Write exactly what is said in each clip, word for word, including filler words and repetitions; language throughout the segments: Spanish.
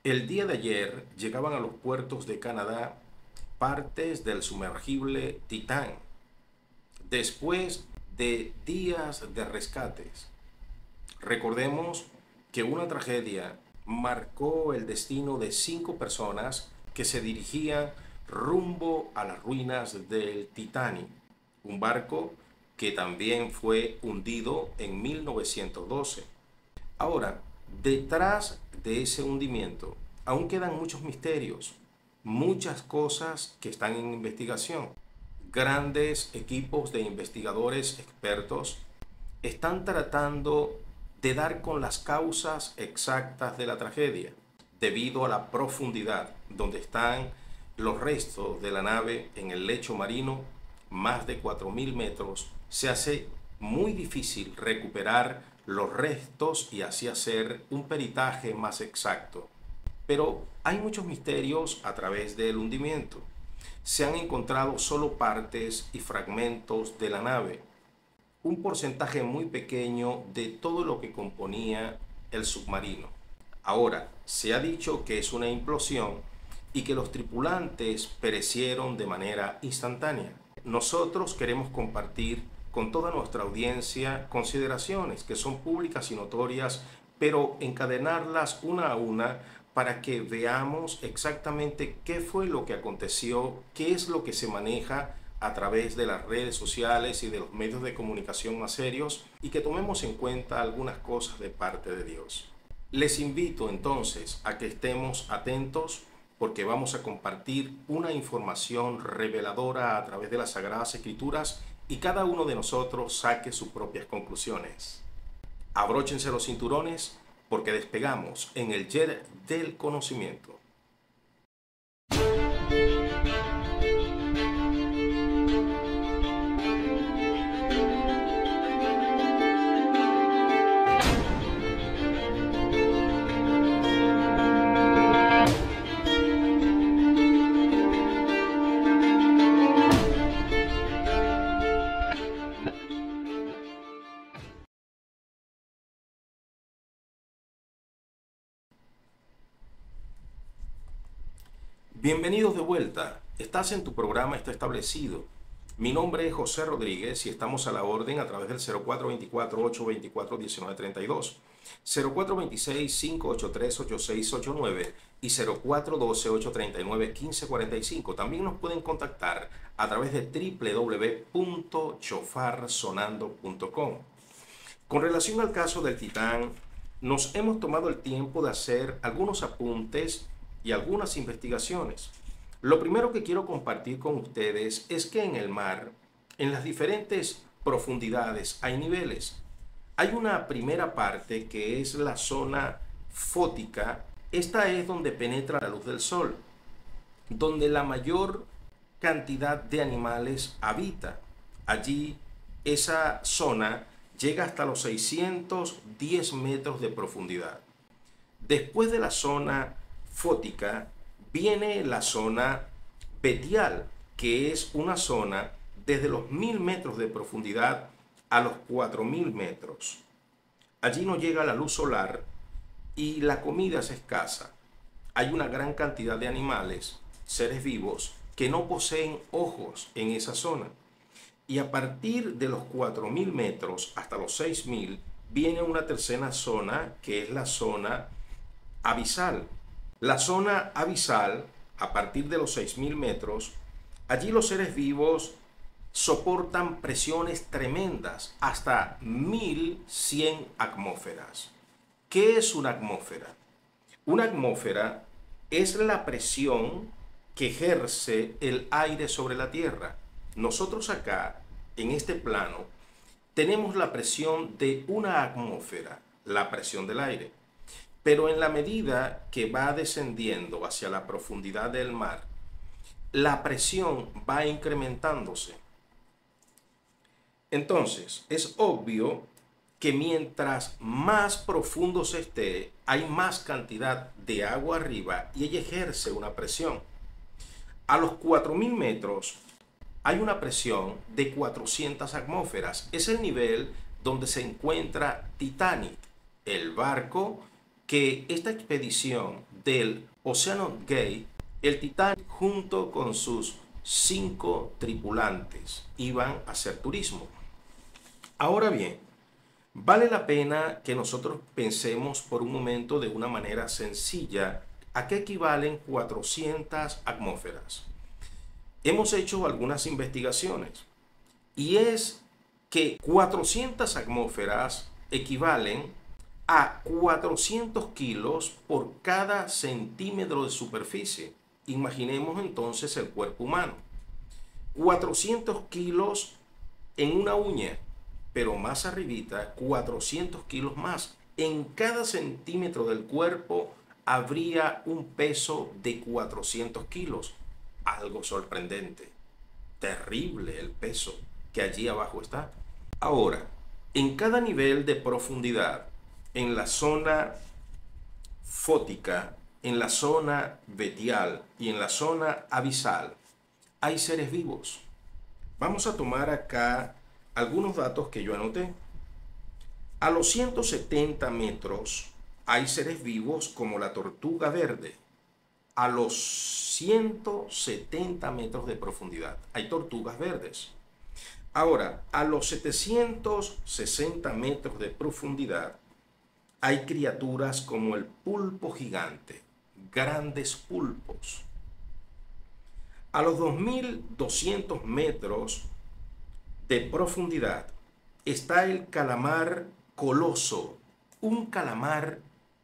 El día de ayer llegaban a los puertos de Canadá partes del sumergible Titán, después de días de rescates. Recordemos que una tragedia marcó el destino de cinco personas que se dirigían rumbo a las ruinas del Titanic, un barco que también fue hundido en mil novecientos doce. Ahora, detrás de ese hundimiento aún quedan muchos misterios, muchas cosas que están en investigación. Grandes equipos de investigadores expertos están tratando de dar con las causas exactas de la tragedia, debido a la profundidad donde están los restos de la nave en el lecho marino, más de cuatro mil metros. Se hace muy difícil recuperar los restos y así hacer un peritaje más exacto. Pero hay muchos misterios a través del hundimiento. Se han encontrado solo partes y fragmentos de la nave, un porcentaje muy pequeño de todo lo que componía el submarino. Ahora, se ha dicho que es una implosión y que los tripulantes perecieron de manera instantánea. Nosotros queremos compartir con toda nuestra audiencia consideraciones que son públicas y notorias, pero encadenarlas una a una para que veamos exactamente qué fue lo que aconteció, qué es lo que se maneja a través de las redes sociales y de los medios de comunicación más serios, y que tomemos en cuenta algunas cosas de parte de Dios. Les invito entonces a que estemos atentos, porque vamos a compartir una información reveladora a través de las Sagradas Escrituras y cada uno de nosotros saque sus propias conclusiones. Abróchense los cinturones porque despegamos en el jet del conocimiento. Bienvenidos de vuelta. Estás en tu programa Está Establecido. Mi nombre es José Rodríguez y estamos a la orden a través del cero cuatro dos cuatro, ocho dos cuatro, uno nueve tres dos, cero cuatro dos seis, cinco ocho tres, ocho seis ocho nueve y cero cuatro uno dos, ocho tres nueve, uno cinco cuatro cinco. También nos pueden contactar a través de doble u doble u doble u punto chofar sonando punto com. Con relación al caso del Titán, nos hemos tomado el tiempo de hacer algunos apuntes y algunas investigaciones. Lo primero que quiero compartir con ustedes es que en el mar, en las diferentes profundidades, hay niveles. Hay una primera parte que es la zona fótica. Esta es donde penetra la luz del sol, donde la mayor cantidad de animales habita. Allí esa zona llega hasta los seiscientos diez metros de profundidad. Después de la zona fótica viene la zona betial, que es una zona desde los mil metros de profundidad a los cuatro mil metros. Allí no llega la luz solar y la comida es escasa. Hay una gran cantidad de animales, seres vivos, que no poseen ojos en esa zona. Y a partir de los cuatro mil metros hasta los seis mil viene una tercera zona, que es la zona abisal. La zona abisal, a partir de los seis mil metros, allí los seres vivos soportan presiones tremendas, hasta mil cien atmósferas. ¿Qué es una atmósfera? Una atmósfera es la presión que ejerce el aire sobre la Tierra. Nosotros acá, en este plano, tenemos la presión de una atmósfera, la presión del aire. Pero en la medida que va descendiendo hacia la profundidad del mar, la presión va incrementándose. Entonces, es obvio que mientras más profundo se esté, hay más cantidad de agua arriba y ella ejerce una presión. A los cuatro mil metros hay una presión de cuatrocientas atmósferas. Es el nivel donde se encuentra Titanic, el barco que esta expedición del Océano Gate, el Titanic junto con sus cinco tripulantes iban a hacer turismo. Ahora bien, vale la pena que nosotros pensemos por un momento de una manera sencilla a qué equivalen cuatrocientas atmósferas. Hemos hecho algunas investigaciones y es que cuatrocientas atmósferas equivalen a cuatrocientos kilos por cada centímetro de superficie. Imaginemos entonces el cuerpo humano. cuatrocientos kilos en una uña, pero más arribita, cuatrocientos kilos más. En cada centímetro del cuerpo habría un peso de cuatrocientos kilos. Algo sorprendente. Terrible el peso que allí abajo está. Ahora, en cada nivel de profundidad, en la zona fótica, en la zona vetial y en la zona abisal, hay seres vivos. Vamos a tomar acá algunos datos que yo anoté. A los ciento setenta metros hay seres vivos como la tortuga verde. A los ciento setenta metros de profundidad hay tortugas verdes. Ahora, a los setecientos sesenta metros de profundidad hay criaturas como el pulpo gigante, grandes pulpos. A los dos mil doscientos metros de profundidad está el calamar coloso, un calamar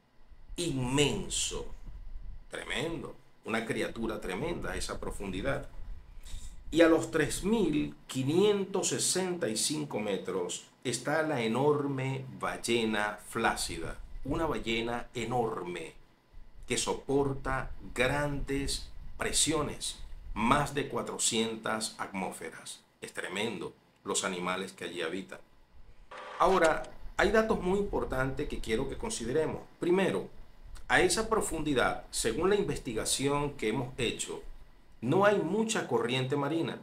inmenso, tremendo, una criatura tremenda a esa profundidad. Y a los tres mil quinientos sesenta y cinco metros está la enorme ballena flácida, una ballena enorme que soporta grandes presiones, más de cuatrocientas atmósferas. Es tremendo los animales que allí habitan. Ahora, hay datos muy importantes que quiero que consideremos. Primero, a esa profundidad, según la investigación que hemos hecho, no hay mucha corriente marina.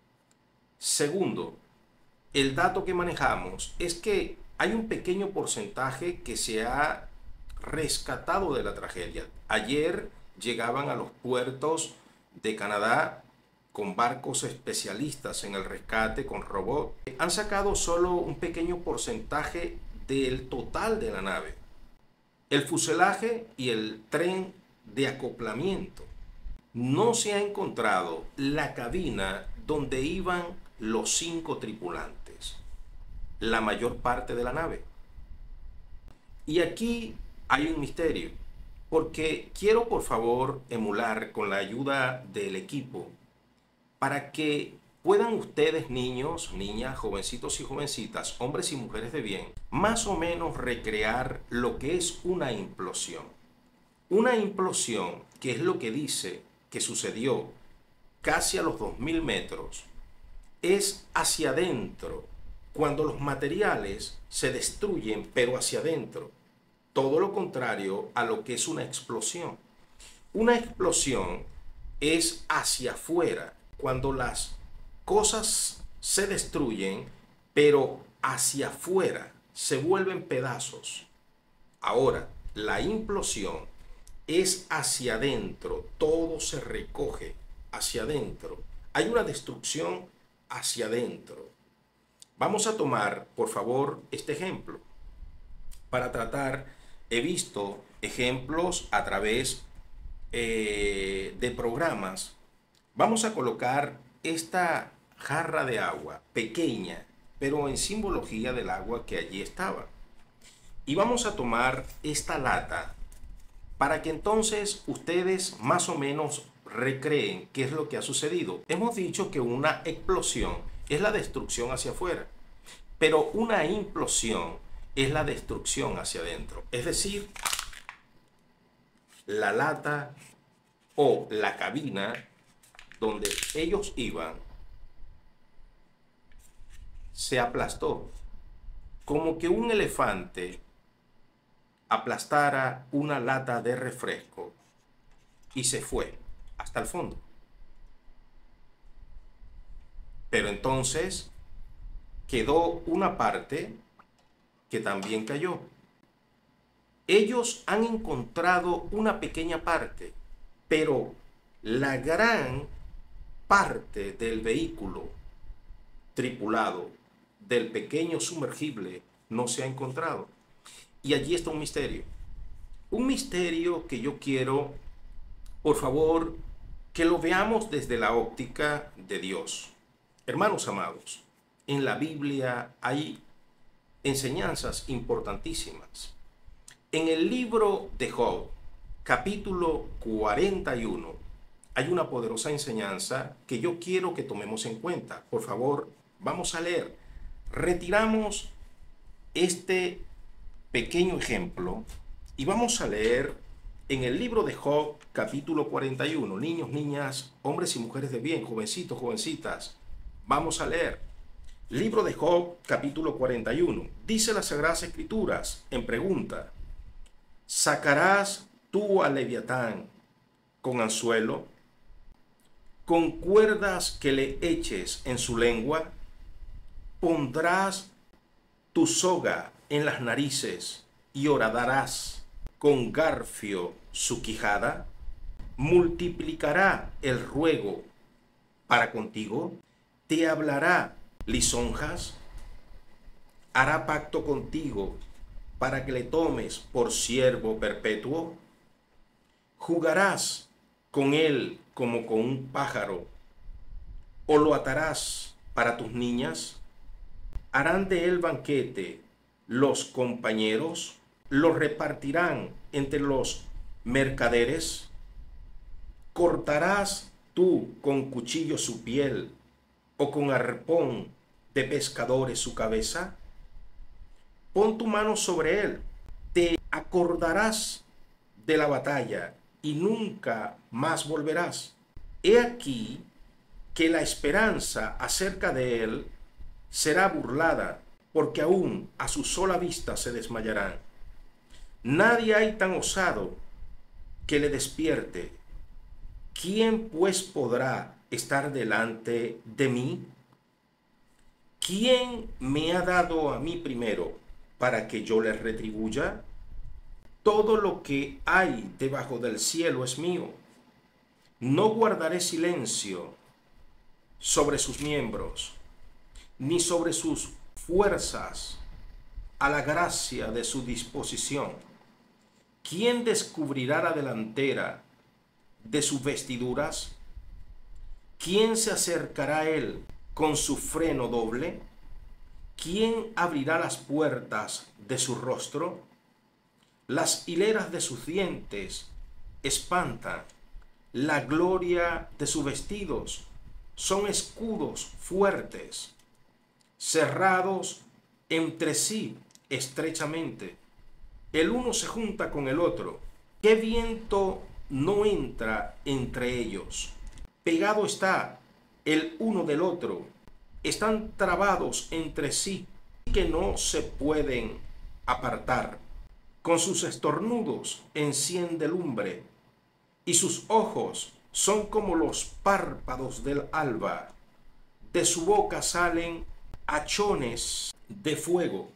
Segundo, el dato que manejamos es que hay un pequeño porcentaje que se ha rescatado de la tragedia. Ayer llegaban a los puertos de Canadá con barcos especialistas en el rescate, con robots. Han sacado solo un pequeño porcentaje del total de la nave. El fuselaje y el tren de acoplamiento. No se ha encontrado la cabina donde iban los cinco tripulantes, la mayor parte de la nave. Y aquí hay un misterio, porque quiero por favor emular con la ayuda del equipo para que puedan ustedes, niños, niñas, jovencitos y jovencitas, hombres y mujeres de bien, más o menos recrear lo que es una implosión. Una implosión, que es lo que dice que sucedió casi a los dos mil metros, es hacia adentro, cuando los materiales se destruyen, pero hacia adentro. Todo lo contrario a lo que es una explosión. Una explosión es hacia afuera, cuando las cosas se destruyen, pero hacia afuera, se vuelven pedazos. Ahora, la implosión es hacia adentro, todo se recoge hacia adentro. Hay una destrucción hacia adentro. Vamos a tomar, por favor, este ejemplo. Para tratar, he visto ejemplos a través eh, de programas. Vamos a colocar esta jarra de agua pequeña, pero en simbología del agua que allí estaba. Y vamos a tomar esta lata para que entonces ustedes más o menos recreen qué es lo que ha sucedido. Hemos dicho que una explosión es la destrucción hacia afuera, pero una implosión es la destrucción hacia adentro. Es decir, la lata o la cabina donde ellos iban se aplastó, como que un elefante aplastara una lata de refresco y se fue hasta el fondo. Pero entonces quedó una parte que también cayó. Ellos han encontrado una pequeña parte, pero la gran parte del vehículo tripulado del pequeño sumergible no se ha encontrado. Y allí está un misterio. Un misterio que yo quiero, por favor, que lo veamos desde la óptica de Dios. Hermanos amados, en la Biblia hay enseñanzas importantísimas. En el libro de Job, capítulo cuarenta y uno, hay una poderosa enseñanza que yo quiero que tomemos en cuenta. Por favor, vamos a leer. Retiramos este pequeño ejemplo y vamos a leer en el libro de Job, capítulo cuarenta y uno. Niños, niñas, hombres y mujeres de bien, jovencitos, jovencitas, vamos a leer. Libro de Job, capítulo cuarenta y uno. Dice las Sagradas Escrituras en pregunta: ¿sacarás tú al Leviatán con anzuelo, con cuerdas que le eches en su lengua? ¿Pondrás tu soga en las narices y horadarás con garfio su quijada? ¿Multiplicará el ruego para contigo? ¿Te hablará lisonjas? ¿Hará pacto contigo para que le tomes por siervo perpetuo? ¿Jugarás con él como con un pájaro? ¿O lo atarás para tus niñas? ¿Harán de él banquete los compañeros? ¿Lo repartirán entre los mercaderes? ¿Cortarás tú con cuchillo su piel o con arpón de pescadores su cabeza? Pon tu mano sobre él, te acordarás de la batalla y nunca más volverás. He aquí que la esperanza acerca de él será burlada, porque aún a su sola vista se desmayarán. Nadie hay tan osado que le despierte. ¿Quién pues podrá estar delante de mí? ¿Quién me ha dado a mí primero para que yo le retribuya? Todo lo que hay debajo del cielo es mío. No guardaré silencio sobre sus miembros, ni sobre sus fuerzas, a la gracia de su disposición. ¿Quién descubrirá la delantera de sus vestiduras? ¿Quién se acercará a él con su freno doble? ¿Quién abrirá las puertas de su rostro? Las hileras de sus dientes espantan. La gloria de sus vestidos son escudos fuertes, cerrados entre sí estrechamente. El uno se junta con el otro. ¿Qué viento no entra entre ellos? Pegado está el uno del otro. Están trabados entre sí, que no se pueden apartar. Con sus estornudos enciende lumbre, y sus ojos son como los párpados del alba. De su boca salen hachones de fuego,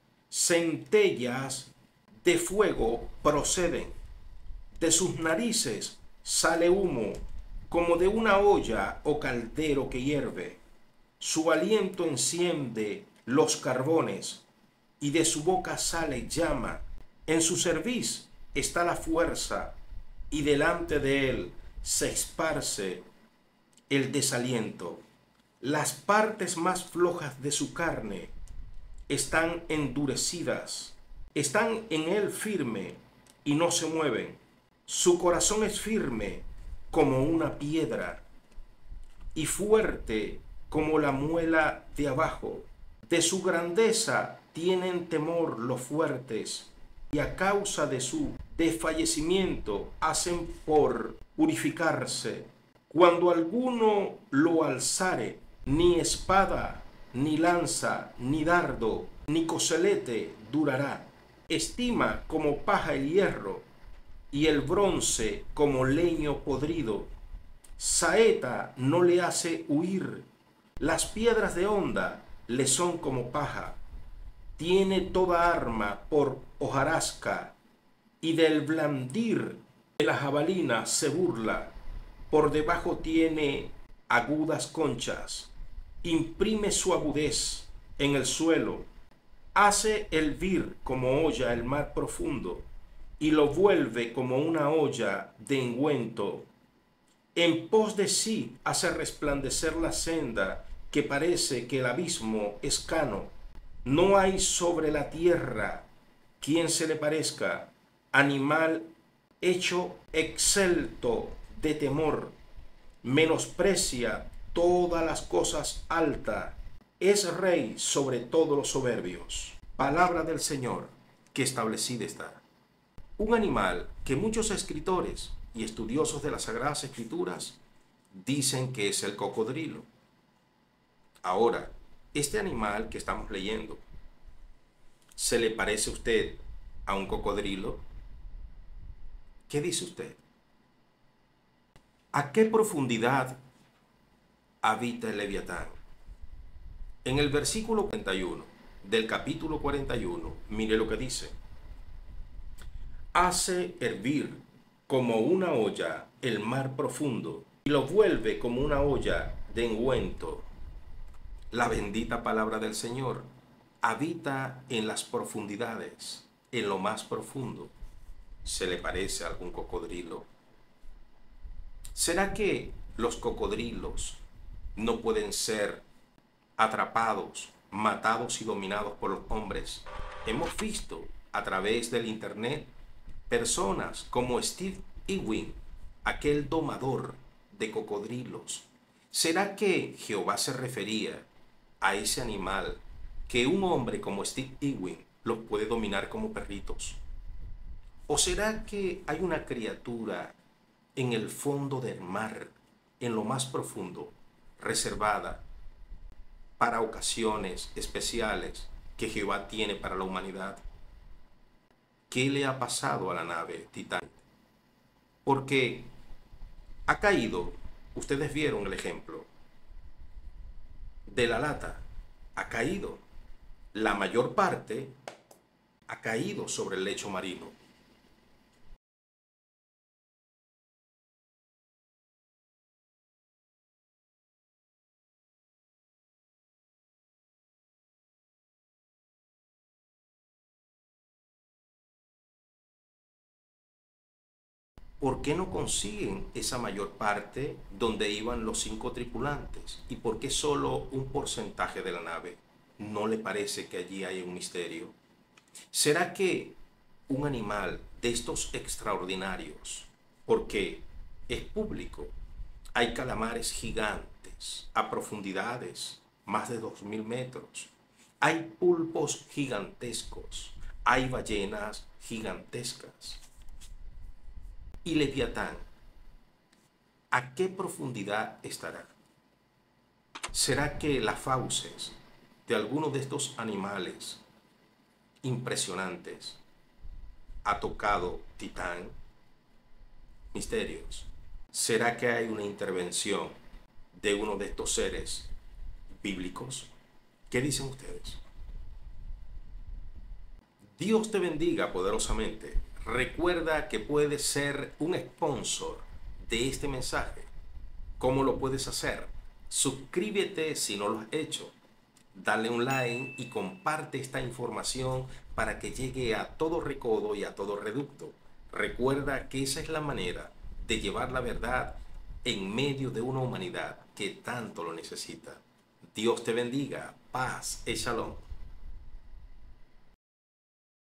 centellas de fuego proceden. De sus narices sale humo como de una olla o caldero que hierve. Su aliento enciende los carbones y de su boca sale llama. En su cerviz está la fuerza y delante de él se esparce el desaliento. Las partes más flojas de su carne están endurecidas, están en él firme y no se mueven. Su corazón es firme como una piedra y fuerte como la muela de abajo. De su grandeza tienen temor los fuertes, y a causa de su desfallecimiento hacen por purificarse. Cuando alguno lo alzare, ni espada, ni lanza, ni dardo, ni coselete durará. Estima como paja el hierro, y el bronce como leño podrido. Saeta no le hace huir, las piedras de honda le son como paja. Tiene toda arma por hojarasca, y del blandir de la jabalina se burla. Por debajo tiene agudas conchas, imprime su agudez en el suelo, hace hervir como olla el mar profundo y lo vuelve como una olla de engüento. En pos de sí hace resplandecer la senda que parece que el abismo es cano. No hay sobre la tierra quien se le parezca, animal hecho excelto de temor, menosprecia todas las cosas altas, es rey sobre todos los soberbios. Palabra del Señor que establecida está. Un animal que muchos escritores y estudiosos de las Sagradas Escrituras dicen que es el cocodrilo. Ahora, este animal que estamos leyendo, ¿se le parece a usted a un cocodrilo? ¿Qué dice usted? ¿A qué profundidad habita el Leviatán? En el versículo cuarenta y uno del capítulo cuarenta y uno, mire lo que dice. Hace hervir como una olla el mar profundo y lo vuelve como una olla de engüento. La bendita palabra del Señor habita en las profundidades, en lo más profundo. ¿Se le parece a algún cocodrilo? ¿Será que los cocodrilos no pueden ser atrapados, matados y dominados por los hombres? Hemos visto a través del internet personas como Steve Irwin, aquel domador de cocodrilos. ¿Será que Jehová se refería a ese animal que un hombre como Steve Irwin los puede dominar como perritos? ¿O será que hay una criatura en el fondo del mar, en lo más profundo, reservada para ocasiones especiales que Jehová tiene para la humanidad? ¿Qué le ha pasado a la nave Titanic? Porque ha caído, ustedes vieron el ejemplo, de la lata, ha caído. La mayor parte ha caído sobre el lecho marino. ¿Por qué no consiguen esa mayor parte donde iban los cinco tripulantes? ¿Y por qué solo un porcentaje de la nave? ¿No le parece que allí hay un misterio? ¿Será que un animal de estos extraordinarios, porque es público, hay calamares gigantes a profundidades más de dos mil metros, hay pulpos gigantescos, hay ballenas gigantescas? ¿Y Leviatán, a qué profundidad estará? ¿Será que las fauces de algunos de estos animales impresionantes ha tocado Titán? Misterios. ¿Será que hay una intervención de uno de estos seres bíblicos? ¿Qué dicen ustedes? Dios te bendiga poderosamente. Recuerda que puedes ser un sponsor de este mensaje. ¿Cómo lo puedes hacer? Suscríbete si no lo has hecho. Dale un like y comparte esta información para que llegue a todo recodo y a todo reducto. Recuerda que esa es la manera de llevar la verdad en medio de una humanidad que tanto lo necesita. Dios te bendiga. Paz y shalom.